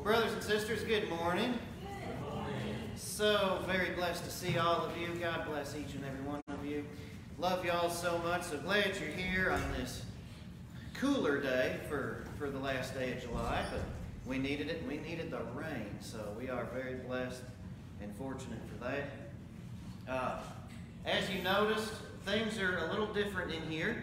Brothers and sisters, good morning. Good morning. So very blessed to see all of you. God bless each and every one of you. Love y'all so much. So glad you're here on this cooler day for the last day of July. But we needed it. We needed the rain. So we are very blessed and fortunate for that. As you noticed, things are a little different in here.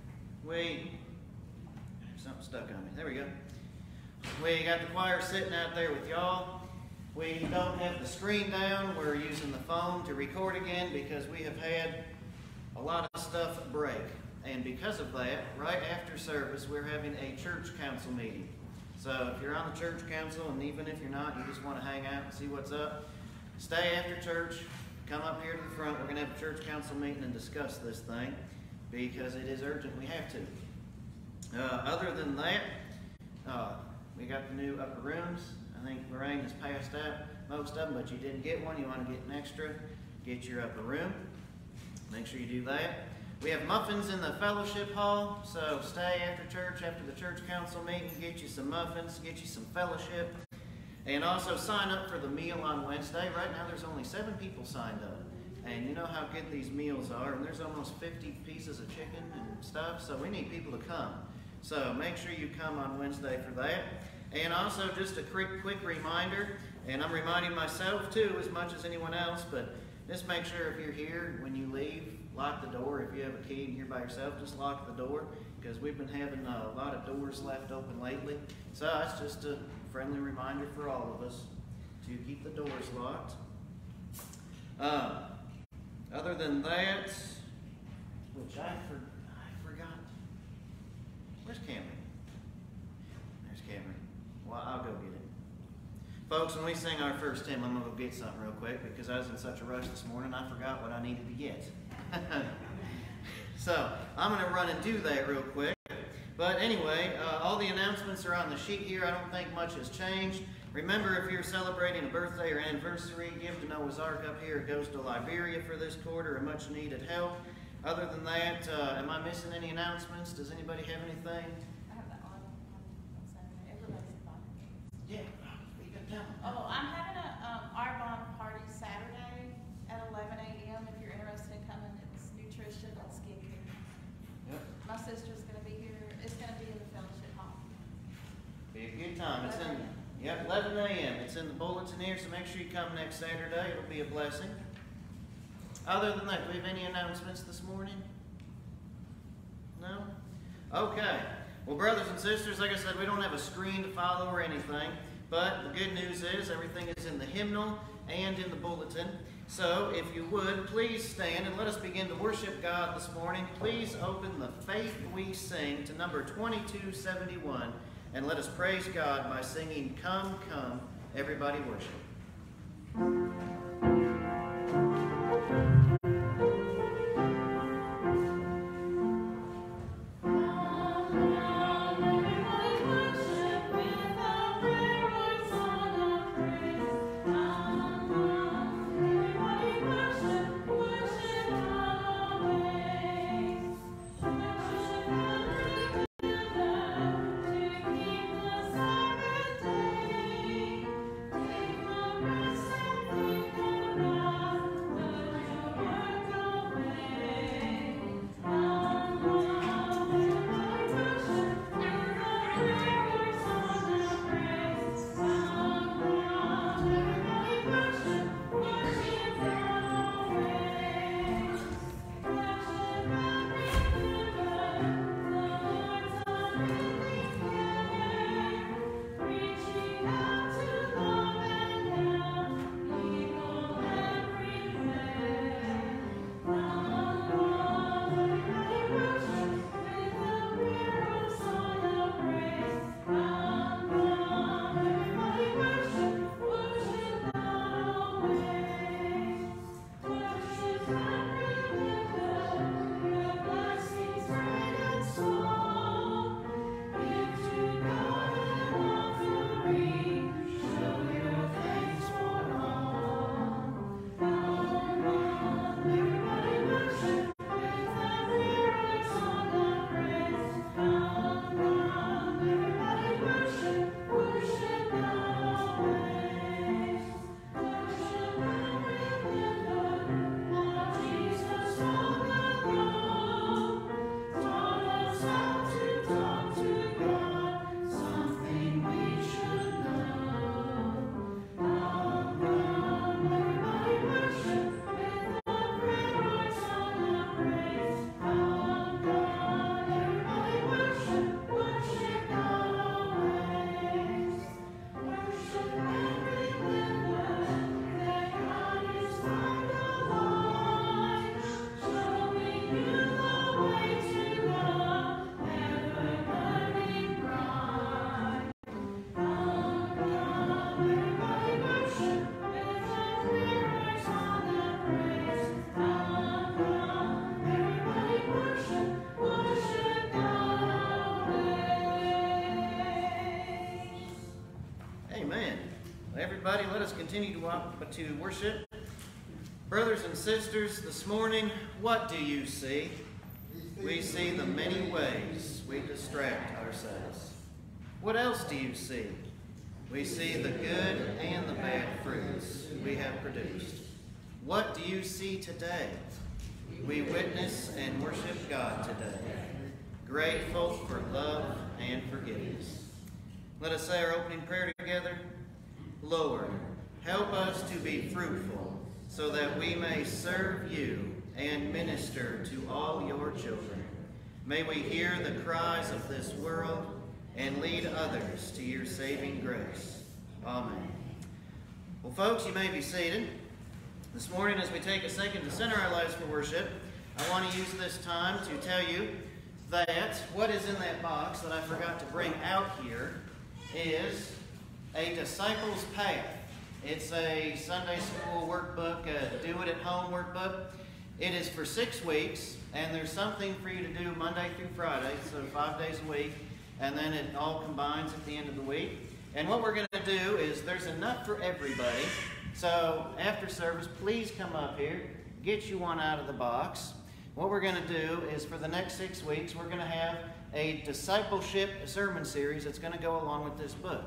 Something stuck on me. There we go. We got the choir sitting out there with y'all. We don't have the screen down. We're using the phone to record again because we have had a lot of stuff break. And because of that, right after service, we're having a church council meeting. So if you're on the church council, and even if you're not, you just want to hang out and see what's up, stay after church, come up here to the front. We're going to have a church council meeting and discuss this thing because it is urgent. We have to. Other than that, we got the new upper rooms. I think Lorraine has passed out most of them, but you didn't get one. You want to get an extra, get your upper room. Make sure you do that. We have muffins in the fellowship hall, so stay after church, after the church council meeting, get you some muffins, get you some fellowship, and also sign up for the meal on Wednesday. Right now there's only 7 people signed up, and you know how good these meals are, and there's almost 50 pieces of chicken and stuff, so we need people to come. So make sure you come on Wednesday for that. And also just a quick reminder, and I'm reminding myself too as much as anyone else, but just make sure if you're here, when you leave, lock the door. If you have a key and you're by yourself, just lock the door, because we've been having a lot of doors left open lately. So that's just a friendly reminder for all of us to keep the doors locked. Other than that, which I forgot. Where's Cameron? There's Cameron. Well, I'll go get it. Folks, when we sing our first hymn, I'm going to go get something real quick because I was in such a rush this morning, I forgot what I needed to get. So, I'm going to run and do that real quick. But anyway, all the announcements are on the sheet here. I don't think much has changed. Remember, if you're celebrating a birthday or anniversary, give to Noah's Ark up here. It goes to Liberia for this quarter, a much needed help. Other than that, am I missing any announcements? Does anybody have anything? I have that on Saturday. Everybody's invited. Yeah. Oh, I'm having a Arbonne party Saturday at 11 a.m. If you're interested in coming, it's nutrition and skincare. Yep. My sister's going to be here. It's going to be in the fellowship hall. Be a good time. It's in 11 a.m. It's in the bulletin here, so make sure you come next Saturday. It'll be a blessing. Other than that, do we have any announcements this morning? No? Okay. Well, brothers and sisters, like I said, we don't have a screen to follow or anything, but the good news is everything is in the hymnal and in the bulletin. So, if you would, please stand and let us begin to worship God this morning. Please open the Faith We Sing to number 2271, and let us praise God by singing, Come, Come, Everybody Worship. Take everybody. Let us continue to worship. Brothers and sisters, this morning, what do you see? We see the many ways we distract ourselves. What else do you see? We see the good and the bad fruits we have produced. What do you see today? We witness and worship God today, grateful for love and forgiveness. Let us say our opening prayer together. Lord, help us to be fruitful so that we may serve you and minister to all your children. May we hear the cries of this world and lead others to your saving grace. Amen. Well, folks, you may be seated. This morning, as we take a second to center our lives for worship, I want to use this time to tell you that what is in that box that I forgot to bring out here is a disciple's path. It's a Sunday school workbook, a do-it-at-home workbook. It is for 6 weeks, and there's something for you to do Monday through Friday, so 5 days a week, and then it all combines at the end of the week. And what we're going to do is there's enough for everybody. So after service, please come up here, get you one out of the box. What we're going to do is for the next 6 weeks, we're going to have a discipleship sermon series that's going to go along with this book.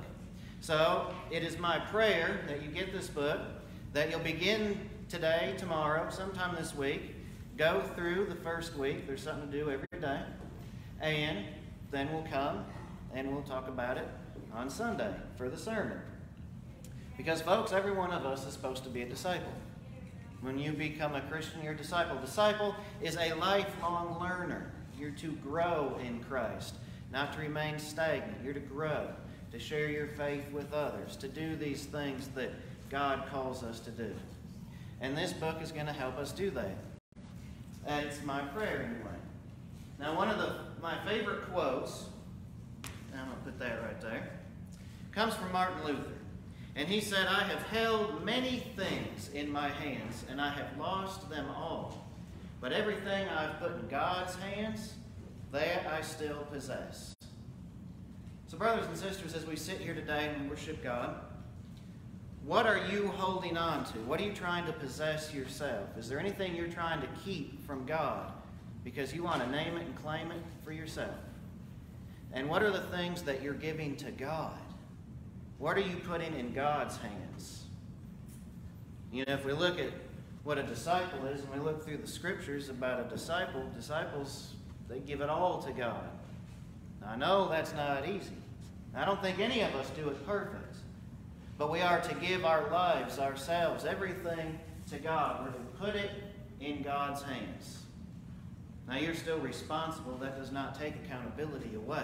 So it is my prayer that you get this book, that you'll begin today, tomorrow, sometime this week, go through the first week. There's something to do every day. And then we'll come and we'll talk about it on Sunday for the sermon. Because, folks, every one of us is supposed to be a disciple. When you become a Christian, you're a disciple. Disciple is a lifelong learner. You're to grow in Christ, not to remain stagnant. You're to grow, to share your faith with others, to do these things that God calls us to do. And this book is going to help us do that. It's my prayer anyway. Now, one of my favorite quotes, I'm going to put that right there, comes from Martin Luther. And he said, I have held many things in my hands, and I have lost them all. But everything I've put in God's hands, that I still possess. So brothers and sisters, as we sit here today and worship God, what are you holding on to? What are you trying to possess yourself? Is there anything you're trying to keep from God because you want to name it and claim it for yourself? And what are the things that you're giving to God? What are you putting in God's hands? You know, if we look at what a disciple is, and we look through the scriptures about a disciple, disciples, they give it all to God. Now, I know that's not easy. I don't think any of us do it perfect. But we are to give our lives, ourselves, everything to God. We're to put it in God's hands. Now, you're still responsible. That does not take accountability away.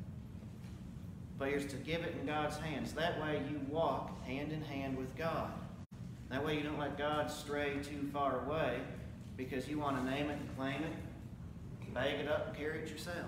But you're to give it in God's hands. That way you walk hand in hand with God. That way you don't let God stray too far away because you want to name it and claim it, bag it up and carry it yourself.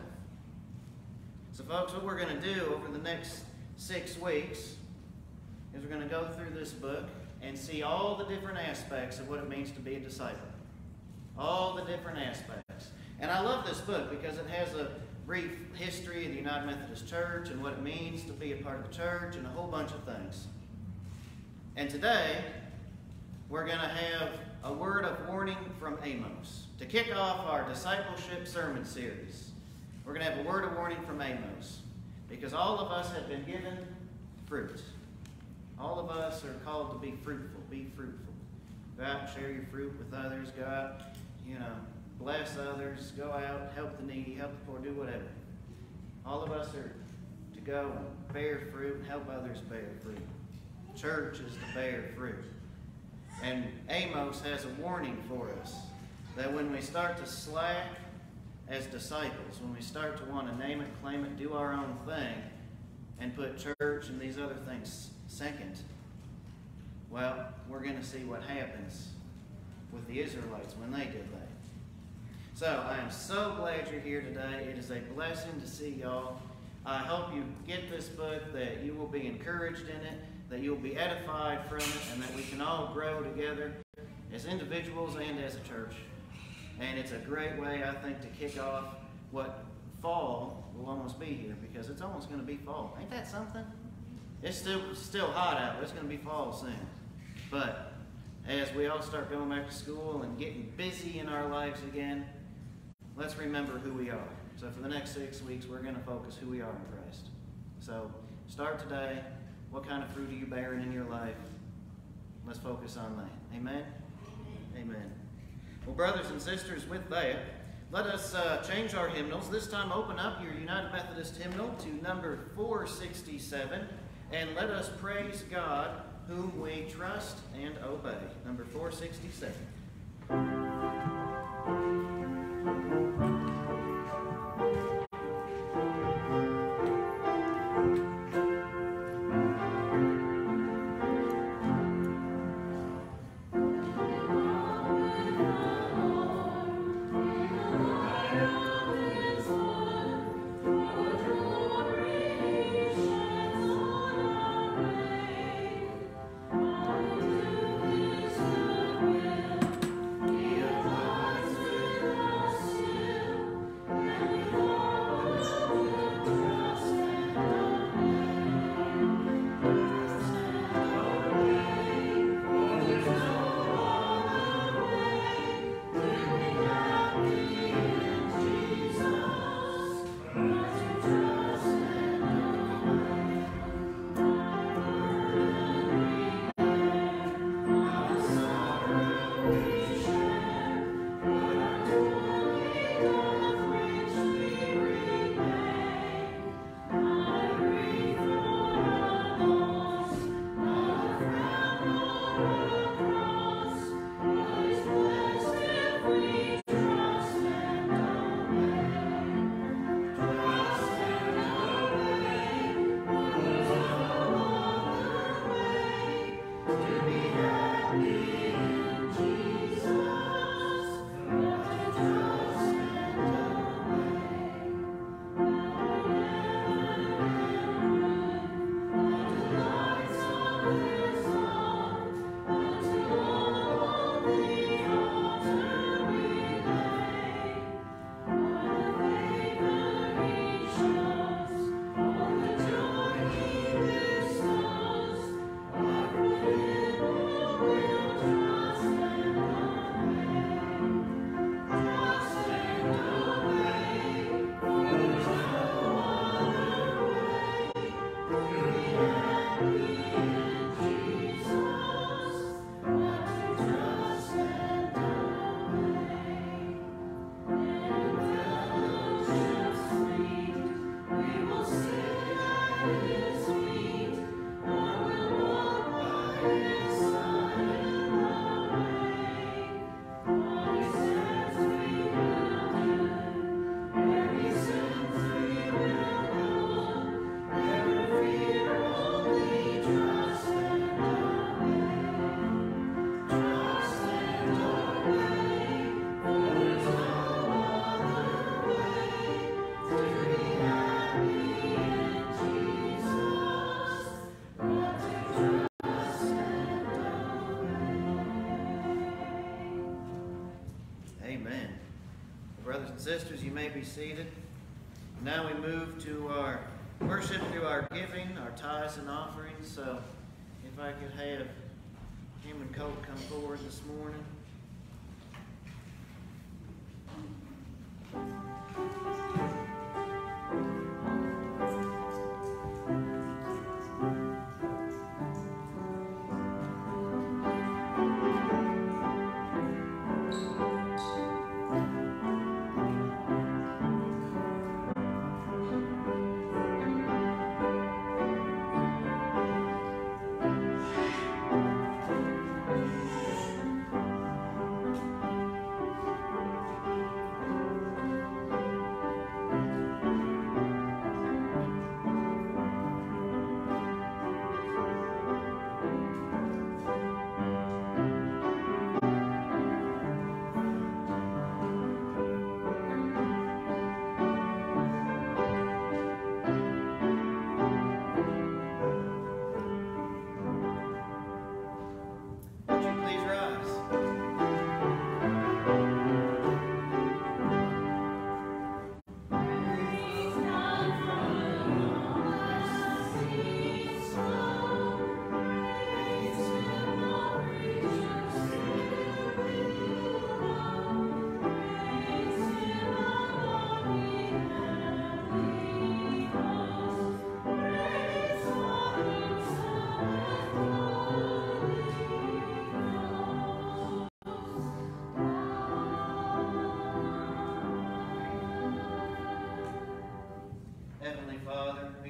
So folks, what we're going to do over the next 6 weeks is we're going to go through this book and see all the different aspects of what it means to be a disciple. All the different aspects. And I love this book because it has a brief history of the United Methodist Church and what it means to be a part of the church and a whole bunch of things. And today, we're going to have a word of warning from Amos. To kick off our discipleship sermon series, we're going to have a word of warning from Amos. Because all of us have been given fruit. All of us are called to be fruitful. Be fruitful. Go out and share your fruit with others. Go out, bless others. Go out, help the needy, help the poor, do whatever. All of us are to go and bear fruit and help others bear fruit. Church is to bear fruit. And Amos has a warning for us that when we start to slack as disciples, when we start to want to name it, claim it, do our own thing, and put church and these other things second, well, we're going to see what happens with the Israelites when they did that. So I am so glad you're here today. It is a blessing to see y'all. I hope you get this book, that you will be encouraged in it, that you'll be edified from it, and that we can all grow together as individuals and as a church. And it's a great way, I think, to kick off what fall will almost be here, because it's almost going to be fall. Ain't that something? It's still hot out. It's going to be fall soon. But as we all start going back to school and getting busy in our lives again, let's remember who we are. So for the next 6 weeks, we're going to focus who we are in Christ. So start today. What kind of fruit are you bearing in your life? Let's focus on that. Amen? Amen. Well, brothers and sisters, with that, let us change our hymnals. This time open up your United Methodist hymnal to number 467, and let us praise God, whom we trust and obey. Number 467. Brothers and sisters, you may be seated. Now we move to our worship through our giving, our tithes and offerings. So if I could have Kim and Colt come forward this morning.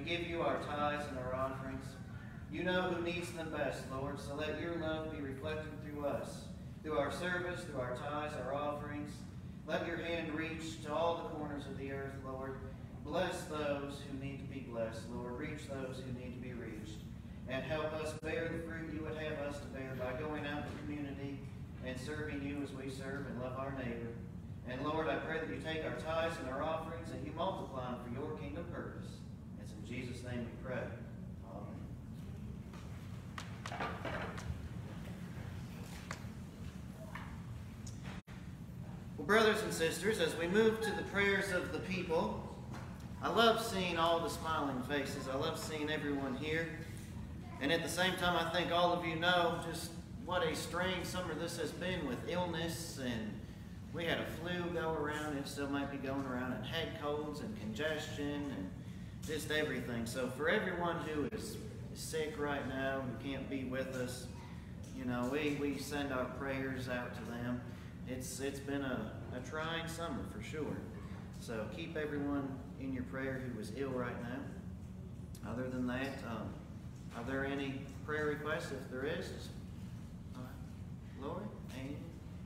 give you our tithes and our offerings. You know who needs them best, Lord, so let your love be reflected through us, through our service, through our tithes, our offerings. Let your hand reach to all the corners of the earth, Lord. Bless those who need to be blessed, Lord. Reach those who need to be reached. And help us bear the fruit you would have us to bear by going out in the community and serving you as we serve and love our neighbor. And Lord, I pray that you take our tithes and our offerings and you multiply them for your kingdom purpose. It's in Jesus' name we pray. Amen. Well, brothers and sisters, as we move to the prayers of the people, I love seeing all the smiling faces. I love seeing everyone here. And at the same time, I think all of you know just what a strange summer this has been with illness, and we had a flu go around, it still might be going around, and head colds and congestion and just everything. So for everyone who is sick right now, who can't be with us, you know, we send our prayers out to them. It's been a trying summer for sure. So keep everyone in your prayer who is ill right now. Other than that, are there any prayer requests? If there is, Lord, Amy?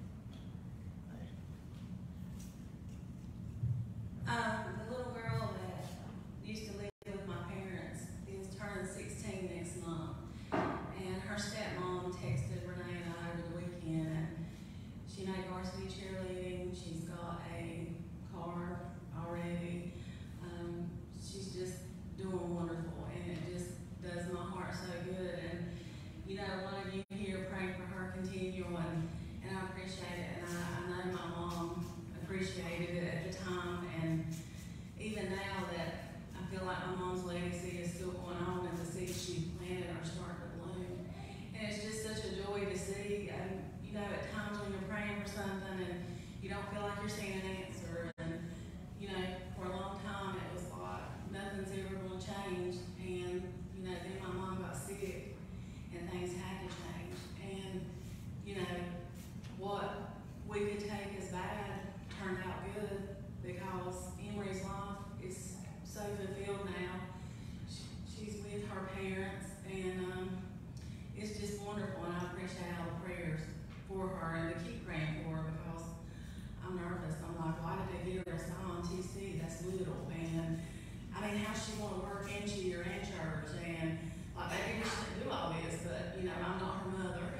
The little girl that used to live with my parents is turning 16 next month. And her stepmom texted Renee and I over the weekend. And she made varsity cheerleading. She's got a car already. She's just doing wonderful. And it just does my heart so good. And, you know, one of you here praying for her continually. And I appreciate it. And I know my mom appreciated it at the time, and even now that I feel like my mom's legacy is still going on and the seeds she planted are starting to bloom. And it's just such a joy to see. And you know, at times when you're praying for something and you don't feel like you're seeing an answer, and you know, for a long time it was like nothing's ever going to change. And you know, then my mom got sick and things had to change. And you know, what we could take as bad turned out good, because Emery's life is so fulfilled now. She's with her parents, and it's just wonderful, and I appreciate all the prayers for her, and to keep praying for her, because I'm nervous. I'm like, why did they give her a sign on TC? That's little. And I mean, how she want to work in cheer and church, and like, maybe she shouldn't do all this, but you know, I'm not her mother.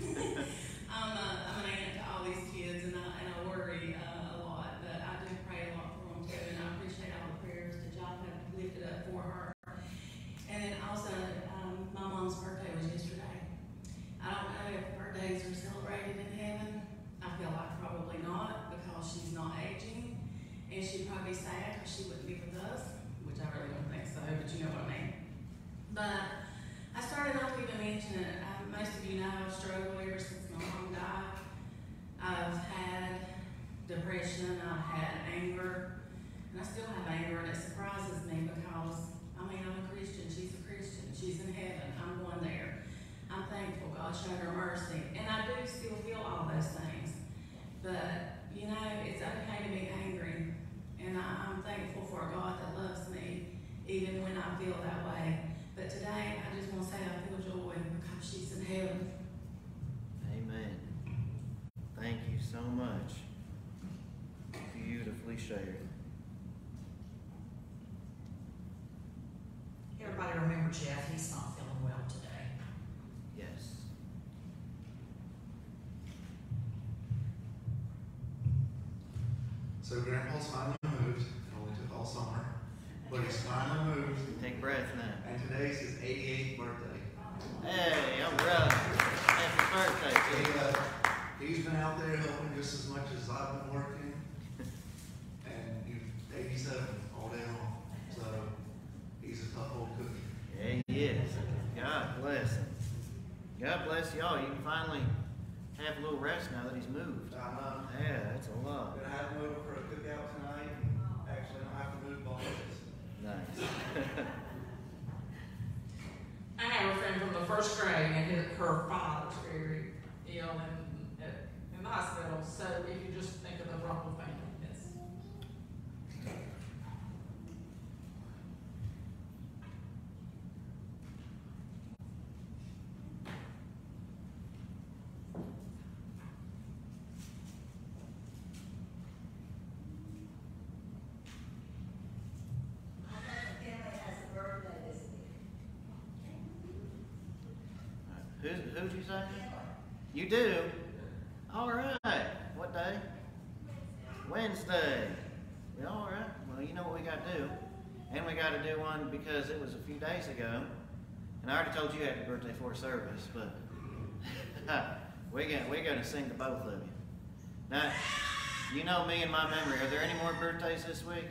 I'm an aunt to all these kids, and I worry a lot, but I do pray a lot for them too, and I appreciate all the prayers that y'all have lifted up for her. And then also, my mom's birthday was yesterday. I don't know if birthdays are celebrated in heaven. I feel like probably not, because she's not aging, and she'd probably be sad because she wouldn't be with us, which I really don't think so, but you know what I mean. But I started off even mentioning it. Most of you know I've struggled ever since my mom died. I've had depression, I've had anger, and I still have anger, and it surprises me because, I mean, I'm a Christian, she's a Christian, she's in heaven, I'm going there. I'm thankful God showed her mercy, and I do still feel all those things. But, you know, it's okay to be angry, and I'm thankful for a God that loves me, even when I feel that way. But today, I just want to say I feel joy because she's in heaven. Amen. Thank you so much. Beautifully shared. Everybody remember Jeff, he's not feeling well today. Yes. So Grandpa's finally moved. It only took all summer. But he's finally moved. Take breath now. And today's his 88th birthday. Hey, all right. Happy birthday to you. He's been out there helping just as much as I've been working. And he's 87 all day long. So he's a tough old cookie. Yeah, he is. God bless him. God bless y'all. You can finally have a little rest now that he's moved. Yeah, that's a lot. I'm going to have him over for a cookout tonight. Actually, I don't have to move boxes. Nice. I have a friend from the first grade, and her father's very ill in the hospital. So if you just think of the Ruckle family, yes. Who'd you say? You do? All right. What day? Wednesday. Yeah, all right. Well, you know what we got to do. And we got to do one because it was a few days ago. And I already told you happy birthday for service, but we're going to sing to both of you. Now, you know me and my memory. Are there any more birthdays this week?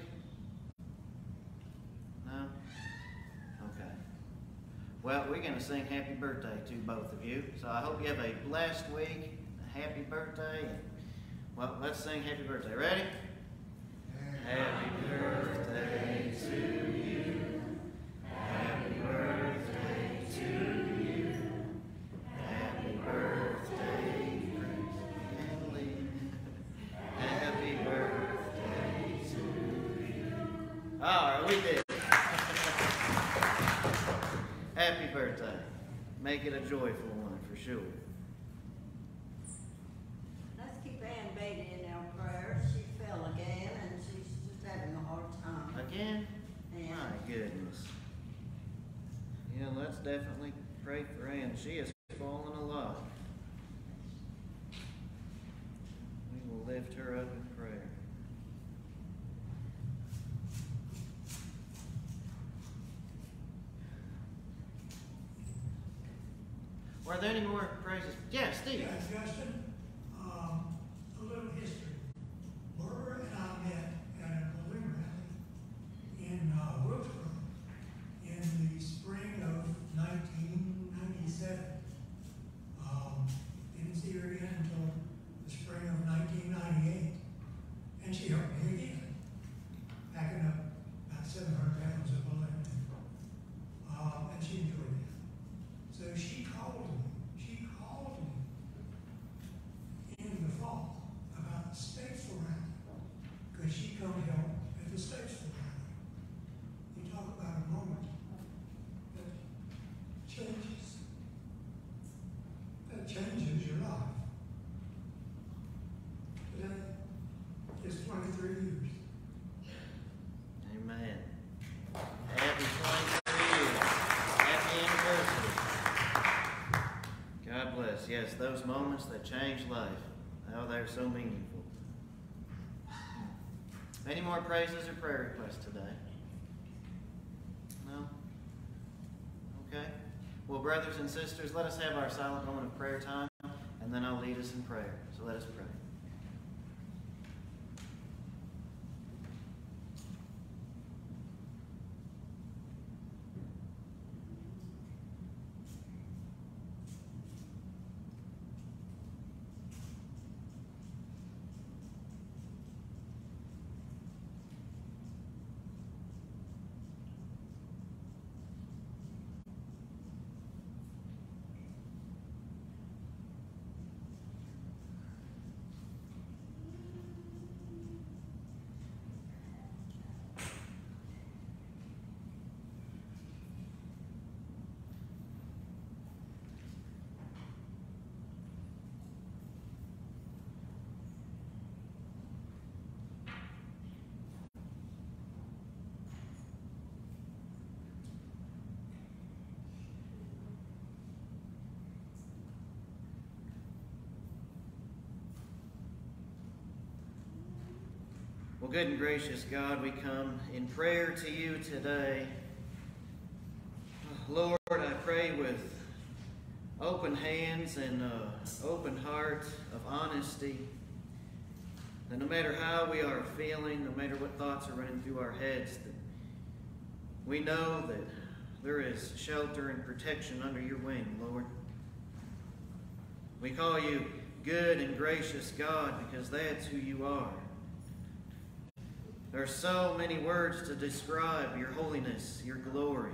No? Okay. Well, we're going to sing happy birthday to both of you. So I hope you have a blessed week. A happy birthday. Well, let's sing happy birthday. Ready? Happy birthday to you. Happy birthday to you. Happy birthday, Emily. Happy birthday to you. All right, we did. Happy birthday. Make it a joyful one for sure. Let's keep Ann Beatty in our prayers. She fell again and she's just having a hard time. Again? And My goodness. Yeah, let's definitely pray for Ann. She has fallen a lot. We will lift her up in prayer. Were there any more praises? Yeah, Steve. Yeah, Justin, a little history. Barbara and I met at a balloon rally in Wilkesboro in the spring of 1997. Didn't see her again until the spring of 1998. And she helped me again, packing up about 700 pounds of balloon. And she enjoyed it. So she called me in the fall about the statesville rally, because she come help at the statesville rally. You talk about a moment that changes your life. Today is 23 years. Amen. Happy 23 years. Happy anniversary. God bless. Yes, those moments that change life. Oh, they're so meaningful. Any more praises or prayer requests today? No? Okay. Well, brothers and sisters, let us have our silent moment of prayer time, and then I'll lead us in prayer. So let us pray. Well, good and gracious God, we come in prayer to you today. Lord, I pray with open hands and open heart of honesty that no matter how we are feeling, no matter what thoughts are running through our heads, that we know that there is shelter and protection under your wing, Lord. We call you good and gracious God because that's who you are. There are so many words to describe your holiness, your glory.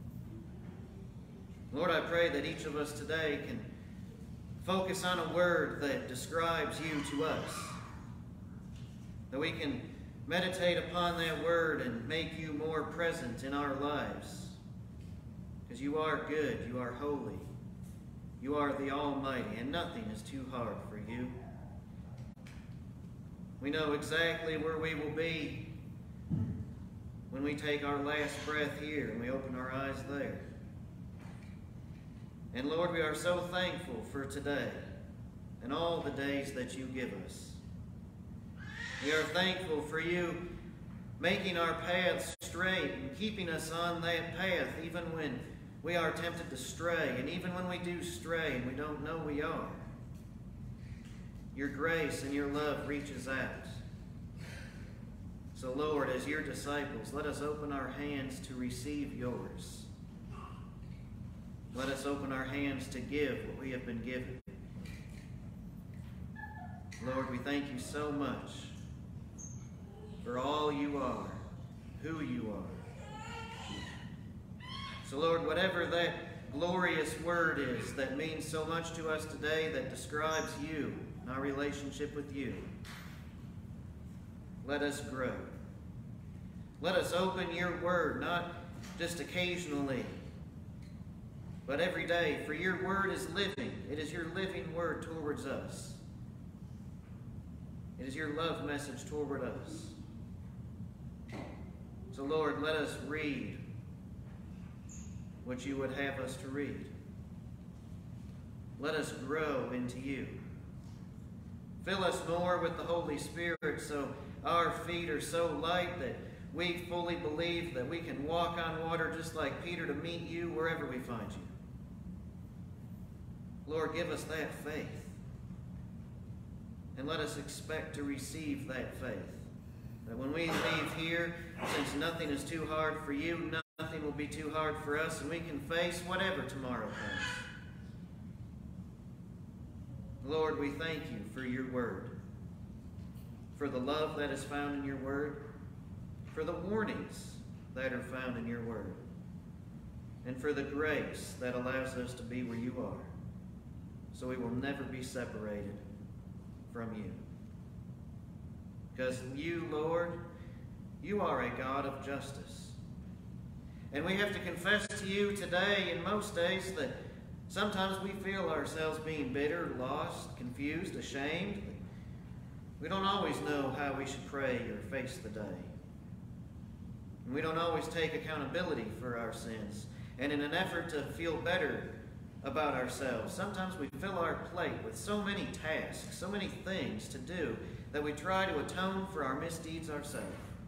Lord, I pray that each of us today can focus on a word that describes you to us. That we can meditate upon that word and make you more present in our lives. Because you are good, you are holy, you are the Almighty, and nothing is too hard for you. We know exactly where we will be when we take our last breath here and we open our eyes there. And Lord, we are so thankful for today and all the days that you give us. We are thankful for you making our paths straight and keeping us on that path even when we are tempted to stray, and even when we do stray and we don't know we are. Your grace and your love reaches out. So Lord, as your disciples, let us open our hands to receive yours. Let us open our hands to give what we have been given. Lord, we thank you so much for all you are, who you are. So Lord, whatever that glorious word is that means so much to us today, that describes you and our relationship with you, let us grow. Let us open your word, not just occasionally, but every day, for your word is living. It is your living word towards us. It is your love message toward us. So Lord, let us read what you would have us to read. Let us grow into you. Fill us more with the Holy Spirit so our feet are so light that we fully believe that we can walk on water just like Peter to meet you wherever we find you. Lord, give us that faith. And let us expect to receive that faith. That when we leave here, since nothing is too hard for you, nothing will be too hard for us, and we can face whatever tomorrow comes. Lord, we thank you for your word, for the love that is found in your word, for the warnings that are found in your word, and for the grace that allows us to be where you are, so we will never be separated from you. Because you, Lord, you are a God of justice. And we have to confess to you today and most days that sometimes we feel ourselves being bitter, lost, confused, ashamed. We don't always know how we should pray or face the day. And we don't always take accountability for our sins. And in an effort to feel better about ourselves, sometimes we fill our plate with so many tasks, so many things to do, that we try to atone for our misdeeds ourselves.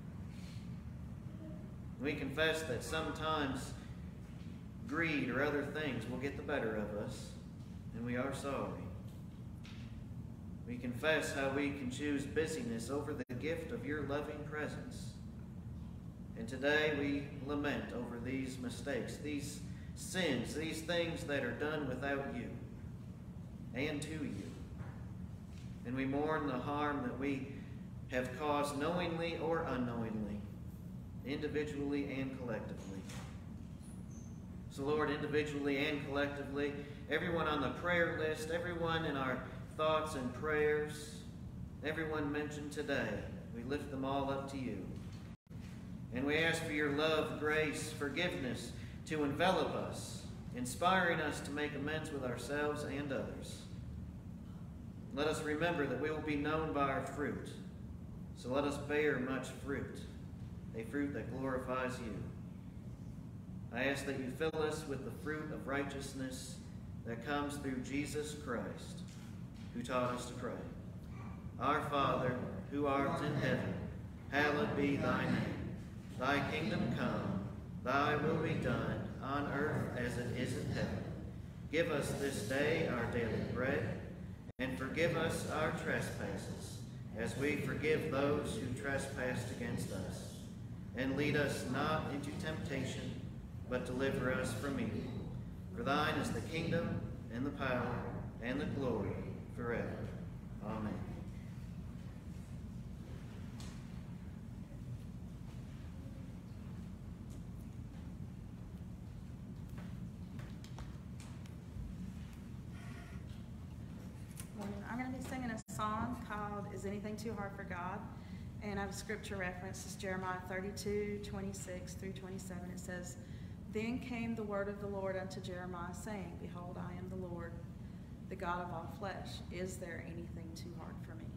We confess that sometimes greed or other things will get the better of us, and we are sorry. We confess how we can choose busyness over the gift of your loving presence. And today we lament over these mistakes, these sins, these things that are done without you and to you. And we mourn the harm that we have caused knowingly or unknowingly, individually and collectively. So Lord, individually and collectively, everyone on the prayer list, everyone in our thoughts and prayers, everyone mentioned today, we lift them all up to you. And we ask for your love, grace, forgiveness to envelop us, inspiring us to make amends with ourselves and others. Let us remember that we will be known by our fruit. So let us bear much fruit, a fruit that glorifies you. I ask that you fill us with the fruit of righteousness that comes through Jesus Christ, who taught us to pray. Our Father, who art in heaven, hallowed be thy name. Thy kingdom come, thy will be done, on earth as it is in heaven. Give us this day our daily bread, and forgive us our trespasses, as we forgive those who trespass against us. And lead us not into temptation, but deliver us from evil. For thine is the kingdom, and the power, and the glory, forever. Amen. I'm going to be singing a song called Is Anything Too Hard for God? And I have a scripture reference. It's Jeremiah 32, 26 through 27. It says, Then came the word of the Lord unto Jeremiah, saying, Behold, I am the Lord, the God of all flesh. Is there anything too hard for me?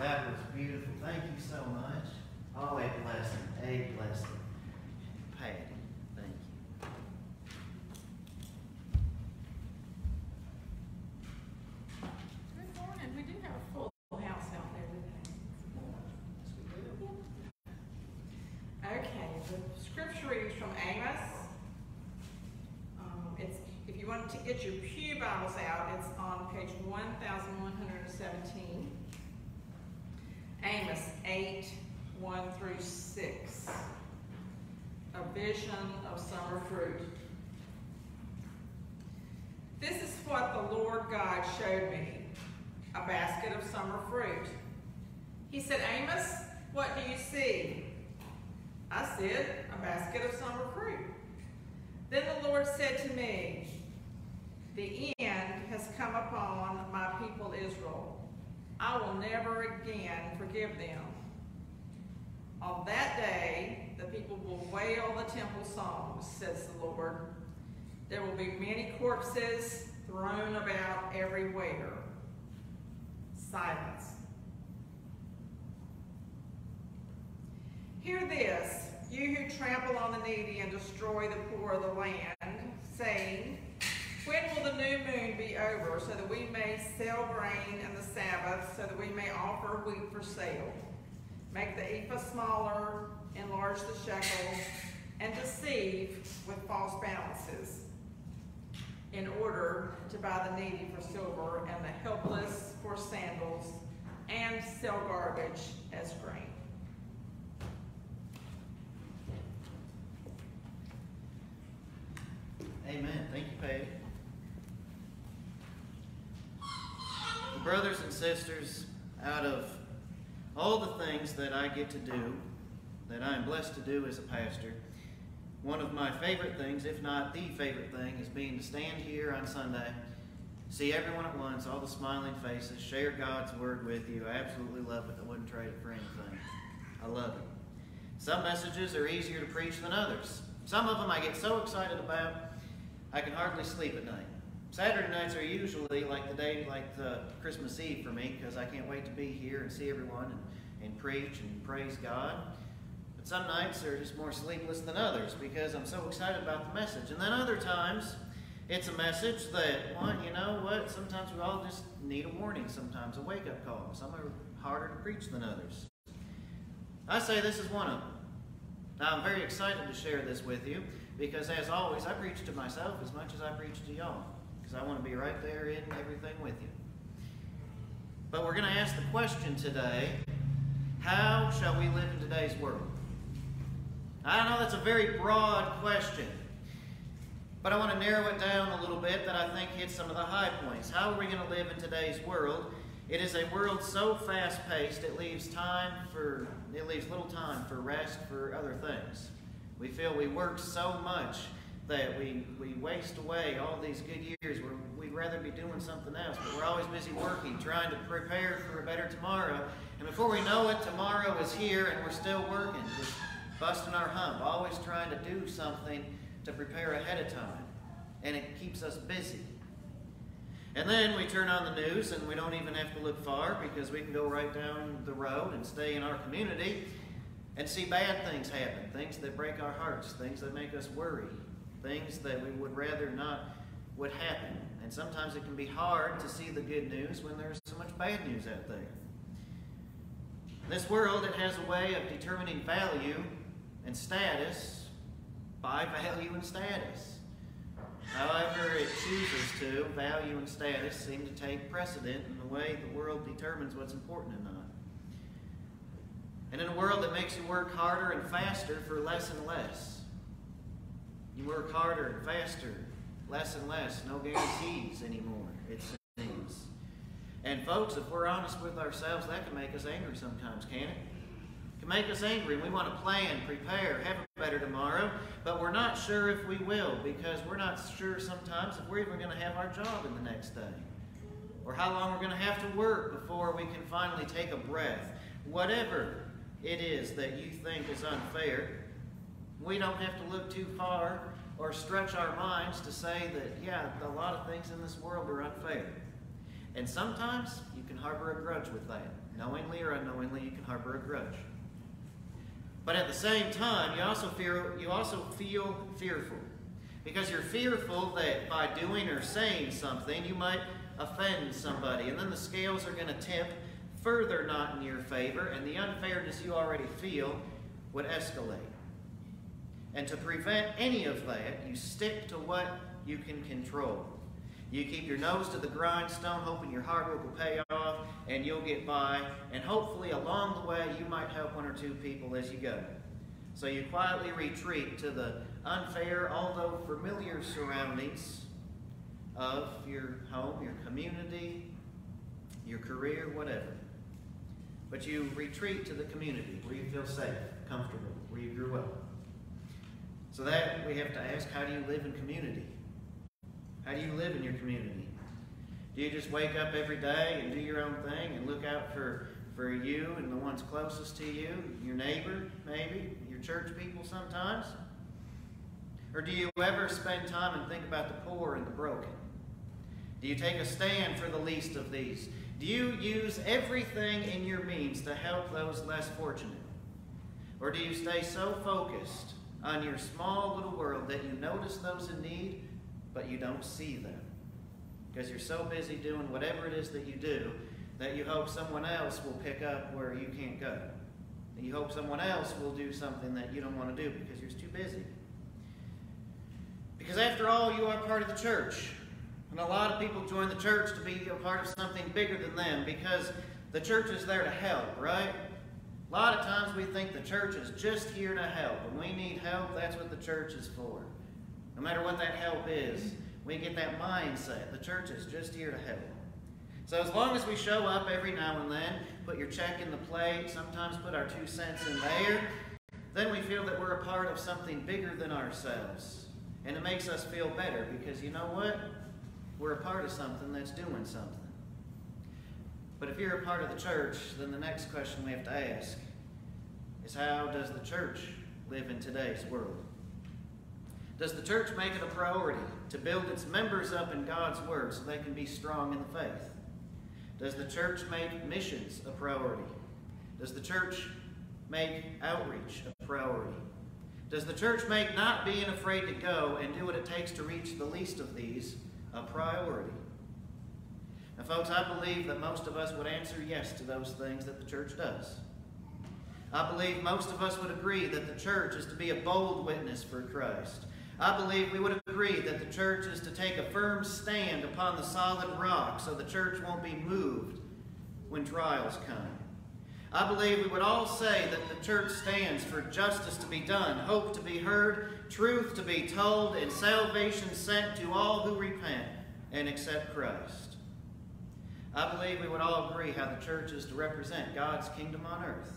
that was beautiful. Thank you so much. Oh, a blessing. A blessing. Patty, thank you. Good morning. We do have a full house out there today. Okay, the scripture reading is from Amos. If you want to get your pew Bibles out, it's on page 1117. Amos 8, 1 through 6. A vision of summer fruit. This is what the Lord God showed me, a basket of summer fruit. He said, Amos, what do you see? I said, a basket of summer fruit. Then the Lord said to me, the end has come upon my people Israel. I will never again forgive them. On that day, the people will wail the temple songs, says the Lord. There will be many corpses thrown about everywhere. Silence. Hear this, you who trample on the needy and destroy the poor of the land, saying, when will the new moon be over, so that we may sell grain in the Sabbath, so that we may offer wheat for sale? Make the ephah smaller, enlarge the shekel, and deceive with false balances, in order to buy the needy for silver, and the helpless for sandals, and sell garbage as grain. Amen. Thank you, Patty. Brothers and sisters, out of all the things that I get to do, that I am blessed to do as a pastor, one of my favorite things, if not the favorite thing, is being to stand here on Sunday, see everyone at once, all the smiling faces, share God's word with you. I absolutely love it. I wouldn't trade it for anything. I love it. Some messages are easier to preach than others. Some of them I get so excited about, I can hardly sleep at night. Saturday nights are usually like the day, like the Christmas Eve for me, because I can't wait to be here and see everyone and preach and praise God. But some nights are just more sleepless than others because I'm so excited about the message. And then other times, it's a message that, well, you know what, sometimes we all just need a warning sometimes, a wake-up call. Some are harder to preach than others. I say this is one of them. Now, I'm very excited to share this with you because, as always, I preach to myself as much as I preach to y'all, because I want to be right there in everything with you. But we're going to ask the question today, how shall we live in today's world? I know that's a very broad question, but I want to narrow it down a little bit that I think hits some of the high points. How are we going to live in today's world? It is a world so fast-paced, it leaves little time for rest, for other things. We feel we work so much that we waste away all these good years where we'd rather be doing something else, but we're always busy working, trying to prepare for a better tomorrow. And before we know it, tomorrow is here and we're still working, just busting our hump, always trying to do something to prepare ahead of time. And it keeps us busy. And then we turn on the news and we don't even have to look far because we can go right down the road and stay in our community and see bad things happen, things that break our hearts, things that make us worry, things that we would rather not would happen. And sometimes it can be hard to see the good news when there's so much bad news out there. In this world, it has a way of determining value and status by value and status. However it chooses to, value and status seem to take precedent in the way the world determines what's important and not. And in a world that makes you work harder and faster for less and less, you work harder and faster, less and less, no guarantees anymore, it seems. And folks, if we're honest with ourselves, that can make us angry sometimes, can't it? It can make us angry, and we want to plan, prepare, have a better tomorrow, but we're not sure if we will, because we're not sure sometimes if we're even going to have our job in the next day, or how long we're going to have to work before we can finally take a breath. Whatever it is that you think is unfair, we don't have to look too far or stretch our minds to say that, yeah, a lot of things in this world are unfair. And sometimes you can harbor a grudge with that. knowingly or unknowingly, you can harbor a grudge. But at the same time, you also feel fearful. Because you're fearful that by doing or saying something, you might offend somebody. And then the scales are going to tip further not in your favor, and the unfairness you already feel would escalate. And to prevent any of that, you stick to what you can control. You keep your nose to the grindstone, hoping your hard work will pay off, and you'll get by. And hopefully along the way, you might help one or two people as you go. So you quietly retreat to the unfair, although familiar surroundings of your home, your community, your career, whatever. But you retreat to the community where you feel safe, comfortable, where you grew up. So that we have to ask, how do you live in community? How do you live in your community? Do you just wake up every day and do your own thing and look out for you and the ones closest to you, your neighbor, maybe, your church people sometimes? Or do you ever spend time and think about the poor and the broken? Do you take a stand for the least of these? Do you use everything in your means to help those less fortunate? Or do you stay so focused on your small little world that you notice those in need, but you don't see them? Because you're so busy doing whatever it is that you do that you hope someone else will pick up where you can't go. And you hope someone else will do something that you don't want to do because you're too busy. Because after all, you are part of the church. And a lot of people join the church to be a part of something bigger than them because the church is there to help, right? A lot of times we think the church is just here to help. When we need help, that's what the church is for. No matter what that help is, we get that mindset. The church is just here to help. So as long as we show up every now and then, put your check in the plate, sometimes put our 2 cents in there, then we feel that we're a part of something bigger than ourselves. And it makes us feel better because you know what? We're a part of something that's doing something. But if you're a part of the church, then the next question we have to ask is, how does the church live in today's world? Does the church make it a priority to build its members up in God's Word so they can be strong in the faith? Does the church make missions a priority? Does the church make outreach a priority? Does the church make not being afraid to go and do what it takes to reach the least of these a priority? Now, folks, I believe that most of us would answer yes to those things that the church does. I believe most of us would agree that the church is to be a bold witness for Christ. I believe we would agree that the church is to take a firm stand upon the solid rock so the church won't be moved when trials come. I believe we would all say that the church stands for justice to be done, hope to be heard, truth to be told, and salvation sent to all who repent and accept Christ. I believe we would all agree how the church is to represent God's kingdom on earth.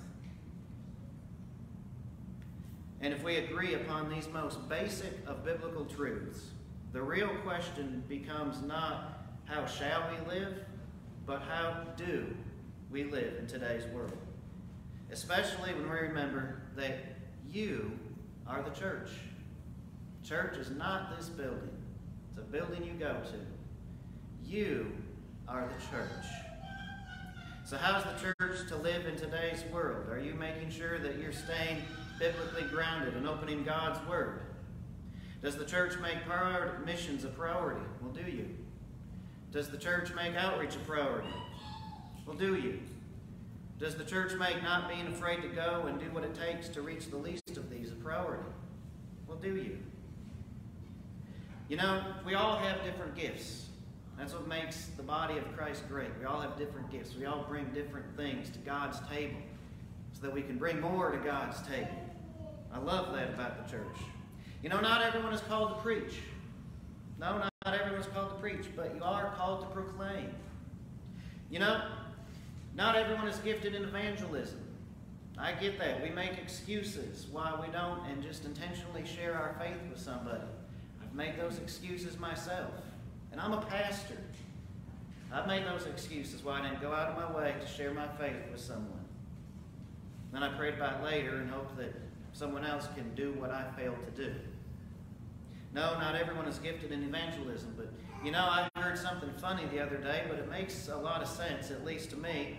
And if we agree upon these most basic of biblical truths, the real question becomes not how shall we live, but how do we live in today's world. Especially when we remember that you are the church. Church is not this building. It's a building you go to. You are the church. So how's the church to live in today's world? Are you making sure that you're staying biblically grounded and opening God's Word? Does the church make missions a priority? Well, do you? Does the church make outreach a priority? Well, do you? Does the church make not being afraid to go and do what it takes to reach the least of these a priority? Well, do you? You know, we all have different gifts. That's what makes the body of Christ great. We all have different gifts. We all bring different things to God's table so that we can bring more to God's table. I love that about the church. You know, not everyone is called to preach. No, not everyone is called to preach, but you are called to proclaim. You know, not everyone is gifted in evangelism. I get that. We make excuses why we don't and just intentionally share our faith with somebody. I've made those excuses myself. And I'm a pastor. I've made those excuses why I didn't go out of my way to share my faith with someone. Then I prayed about it later and hoped that someone else can do what I failed to do. No, not everyone is gifted in evangelism, but you know, I heard something funny the other day, but it makes a lot of sense, at least to me.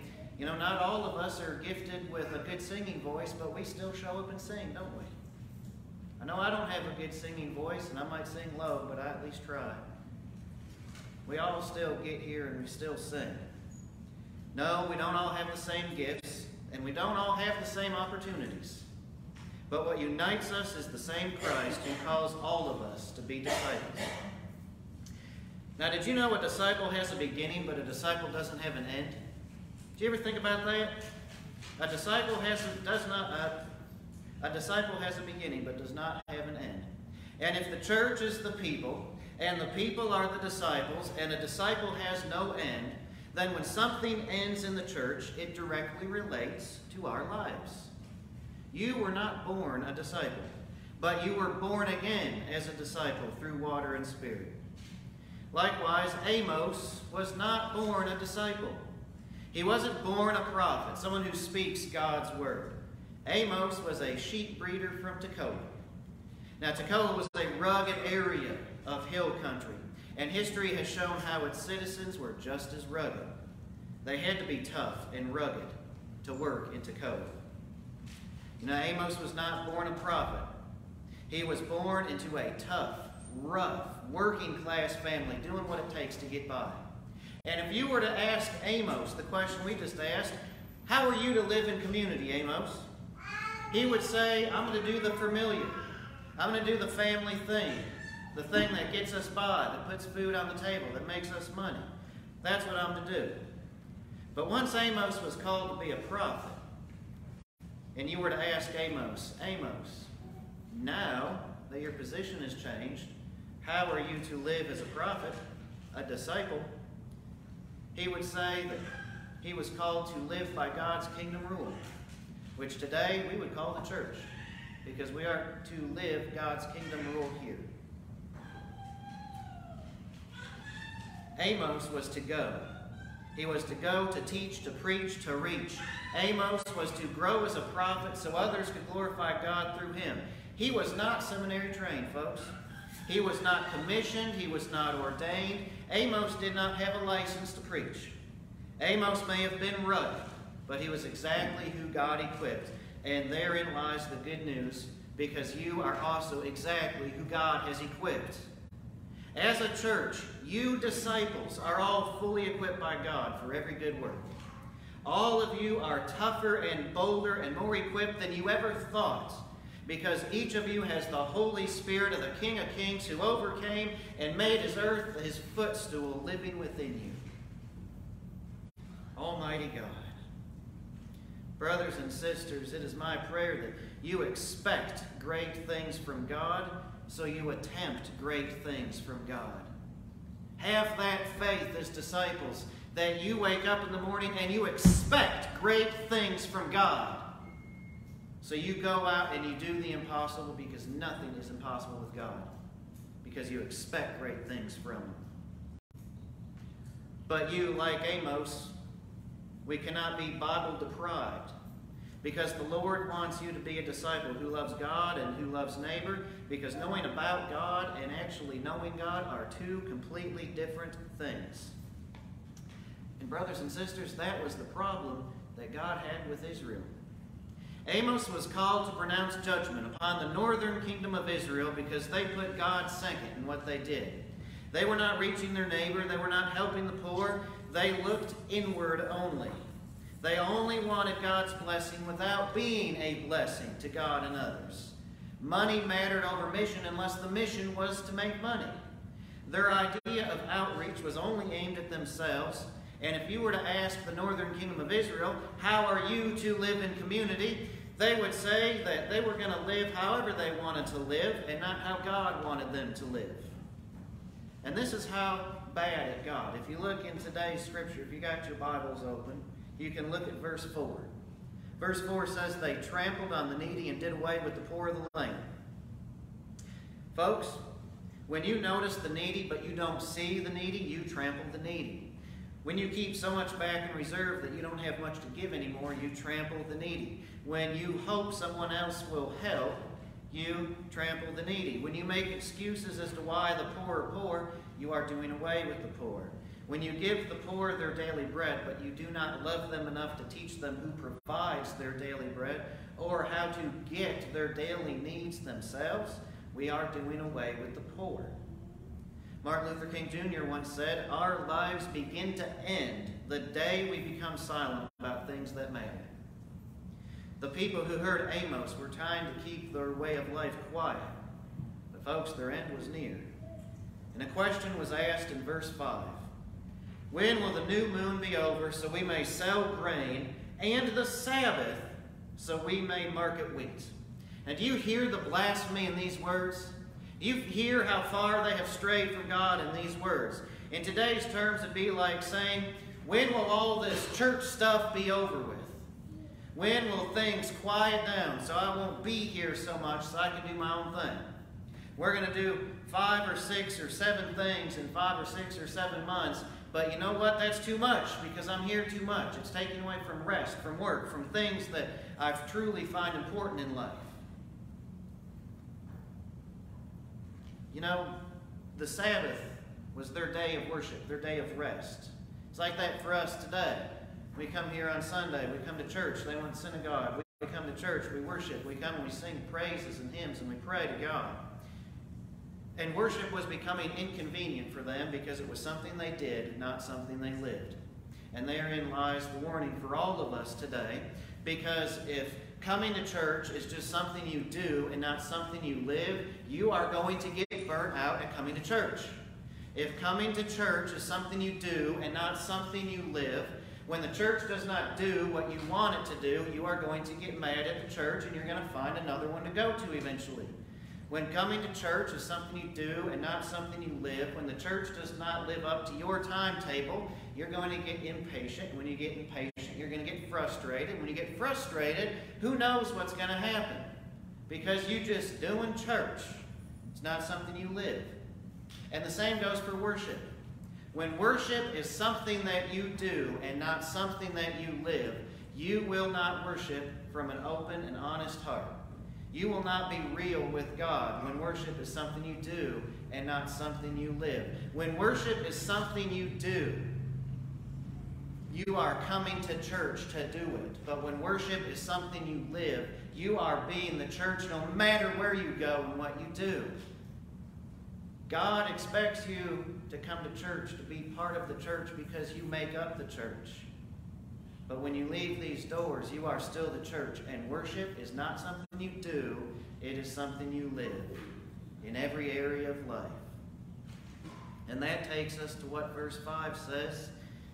You know, not all of us are gifted with a good singing voice, but we still show up and sing, don't we? I know I don't have a good singing voice, and I might sing low, but I at least try. We all still get here and we still sing. No, we don't all have the same gifts, and we don't all have the same opportunities. But what unites us is the same Christ who calls all of us to be disciples. Now, did you know a disciple has a beginning, but a disciple doesn't have an end? Did you ever think about that? A disciple has a beginning, but does not have an end. And if the church is the people, and the people are the disciples, and a disciple has no end, then when something ends in the church, it directly relates to our lives. You were not born a disciple, but you were born again as a disciple through water and spirit. Likewise, Amos was not born a disciple. He wasn't born a prophet, someone who speaks God's word. Amos was a sheep breeder from Tekoa. Now, Tekoa was a rugged area of hill country, and history has shown how its citizens were just as rugged. They had to be tough and rugged to work in Tekoa. You know, Amos was not born a prophet. He was born into a tough, rough, working-class family, doing what it takes to get by. And if you were to ask Amos the question we just asked, how are you to live in community, Amos? He would say, I'm going to do the familiar. I'm going to do the family thing, the thing that gets us by, that puts food on the table, that makes us money. That's what I'm to do. But once Amos was called to be a prophet, and you were to ask Amos, Amos, now that your position has changed, how are you to live as a prophet, a disciple? He would say that he was called to live by God's kingdom rule, which today we would call the church, because we are to live God's kingdom rule here. Amos was to go. He was to go to teach, to preach, to reach. Amos was to grow as a prophet so others could glorify God through him. He was not seminary trained, folks. He was not commissioned. He was not ordained. Amos did not have a license to preach. Amos may have been rugged, but he was exactly who God equipped. And therein lies the good news, because you are also exactly who God has equipped. As a church, you disciples are all fully equipped by God for every good work. All of you are tougher and bolder and more equipped than you ever thought, because each of you has the Holy Spirit of the King of Kings who overcame and made his earth his footstool living within you. Almighty God. Brothers and sisters, it is my prayer that you expect great things from God, so you attempt great things from God. Have that faith as disciples, that you wake up in the morning and you expect great things from God. So you go out and you do the impossible, because nothing is impossible with God, because you expect great things from him. But you, like Amos, we cannot be Bible deprived, because the Lord wants you to be a disciple who loves God and who loves neighbor, because knowing about God and actually knowing God are two completely different things. And brothers and sisters, that was the problem that God had with Israel. Amos was called to pronounce judgment upon the northern kingdom of Israel because they put God second in what they did. They were not reaching their neighbor. They were not helping the poor. They looked inward only. They only wanted God's blessing without being a blessing to God and others. Money mattered over mission unless the mission was to make money. Their idea of outreach was only aimed at themselves. And if you were to ask the northern kingdom of Israel, how are you to live in community? They would say that they were going to live however they wanted to live and not how God wanted them to live. And this is how bad it got. If you look in today's scripture, if you got your Bibles open, you can look at verse 4. Verse 4 says, they trampled on the needy and did away with the poor of the land. Folks, when you notice the needy but you don't see the needy, you trample the needy. When you keep so much back in reserve that you don't have much to give anymore, you trample the needy. When you hope someone else will help, you trample the needy. When you make excuses as to why the poor are poor, you are doing away with the poor. When you give the poor their daily bread, but you do not love them enough to teach them who provides their daily bread or how to get their daily needs themselves, we are doing away with the poor. Martin Luther King Jr. once said, "Our lives begin to end the day we become silent about things that matter." The people who heard Amos were trying to keep their way of life quiet. But folks, their end was near. And a question was asked in verse 5. When will the new moon be over so we may sell grain, and the Sabbath so we may market wheat? Now, do you hear the blasphemy in these words? You hear how far they have strayed from God in these words. In today's terms, it'd be like saying, when will all this church stuff be over with? When will things quiet down so I won't be here so much so I can do my own thing? We're going to do 5 or 6 or 7 things in 5 or 6 or 7 months, but you know what? That's too much because I'm here too much. It's taking away from rest, from work, from things that I truly find important in life. You know, the Sabbath was their day of worship, their day of rest. It's like that for us today. We come here on Sunday, we come to church, they went to synagogue, we come to church, we worship, we come and we sing praises and hymns and we pray to God. And worship was becoming inconvenient for them because it was something they did, not something they lived. And therein lies the warning for all of us today, because if coming to church is just something you do and not something you live, you are going to get burnt out at coming to church. If coming to church is something you do and not something you live, when the church does not do what you want it to do, you are going to get mad at the church and you're going to find another one to go to eventually. When coming to church is something you do and not something you live, when the church does not live up to your timetable, you're going to get impatient. When you get impatient, you're going to get frustrated. When you get frustrated, who knows what's going to happen? Because you're just doing church. It's not something you live. And the same goes for worship. When worship is something that you do and not something that you live, you will not worship from an open and honest heart. You will not be real with God when worship is something you do and not something you live. When worship is something you do, you are coming to church to do it. But when worship is something you live, you are being the church no matter where you go and what you do. God expects you to come to church, to be part of the church because you make up the church. But when you leave these doors, you are still the church. And worship is not something you do, it is something you live in every area of life. And that takes us to what verse 5 says.